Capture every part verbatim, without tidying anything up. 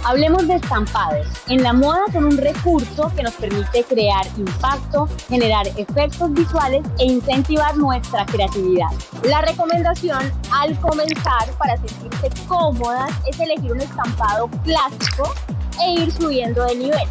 Hablemos de estampados. En la moda son un recurso que nos permite crear impacto, generar efectos visuales e incentivar nuestra creatividad. La recomendación al comenzar para sentirse cómodas es elegir un estampado clásico e ir subiendo de nivel.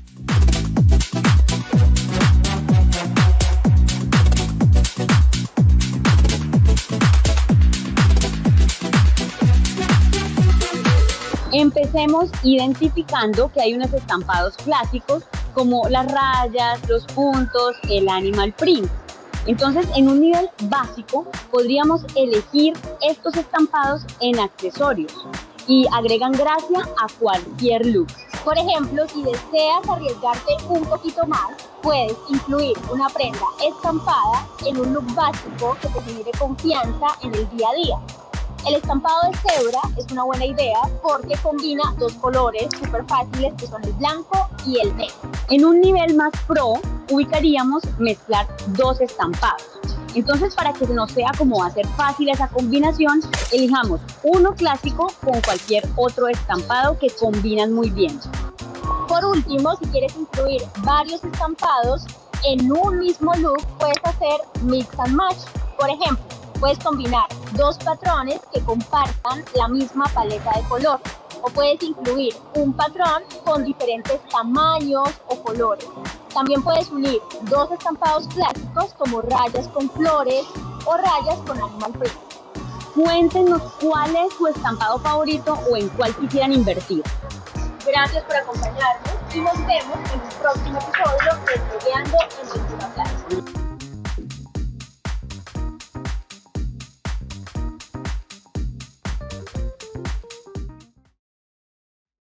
Empecemos identificando que hay unos estampados clásicos como las rayas, los puntos, el animal print. Entonces, en un nivel básico podríamos elegir estos estampados en accesorios y agregan gracia a cualquier look. Por ejemplo, si deseas arriesgarte un poquito más, puedes incluir una prenda estampada en un look básico que te genere confianza en el día a día. El estampado de cebra es una buena idea porque combina dos colores súper fáciles que son el blanco y el negro. En un nivel más pro, ubicaríamos mezclar dos estampados. Entonces, para que no sea como hacer fácil esa combinación, elijamos uno clásico con cualquier otro estampado que combinan muy bien. Por último, si quieres incluir varios estampados en un mismo look, puedes hacer mix and match. Por ejemplo, puedes combinar dos patrones que compartan la misma paleta de color, o puedes incluir un patrón con diferentes tamaños o colores. También puedes unir dos estampados clásicos como rayas con flores o rayas con animal print. Cuéntenos cuál es su estampado favorito o en cuál quisieran invertir. Gracias por acompañarnos y nos vemos en un próximo episodio de Blogueando en Ventura Plaza.